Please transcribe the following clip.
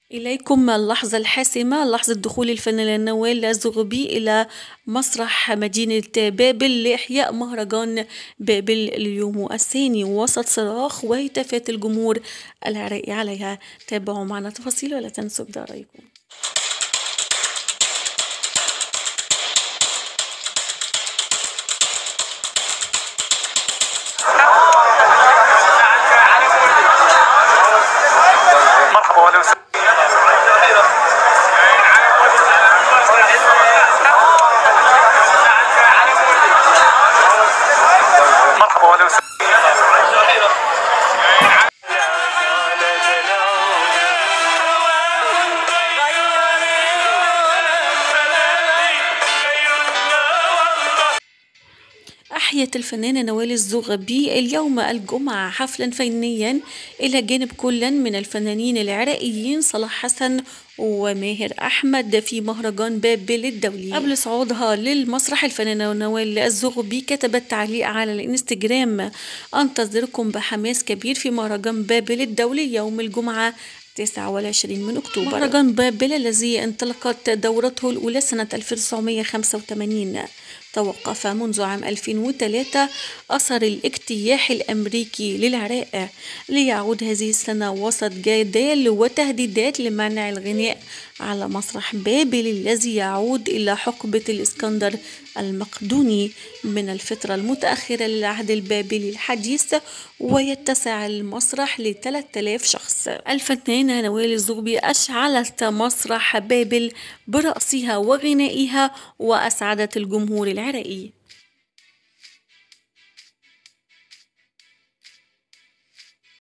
إليكم اللحظة الحاسمة، لحظة دخول الفنانة نوال الزغبي إلى مسرح مدينة بابل لإحياء مهرجان بابل اليوم الثاني وسط صراخ وهتافات الجمهور العراقي عليها. تابعوا معنا تفاصيل ولا تنسوا إبداء رأيكم. مرحبا أحيت الفنانة نوال الزغبي اليوم الجمعة حفلا فنيا إلى جانب كل من الفنانين العراقيين صلاح حسن وماهر أحمد في مهرجان بابل الدولي. قبل صعودها للمسرح الفنانة نوال الزغبي كتبت تعليق على الانستجرام: أنتظركم بحماس كبير في مهرجان بابل الدولي يوم الجمعة 29 من أكتوبر. مهرجان بابل الذي انطلقت دورته الأولى سنة 1985 توقف منذ عام 2003 أثر الاجتياح الأمريكي للعراق، ليعود هذه السنة وسط جدال وتهديدات لمنع الغناء على مسرح بابل الذي يعود إلى حقبة الإسكندر المقدوني من الفترة المتأخرة للعهد البابلي الحديث، ويتسع المسرح ل 3000 شخص. الفنانة نوال الزغبي أشعلت مسرح بابل برقصها وغنائها وأسعدت الجمهور العراقي.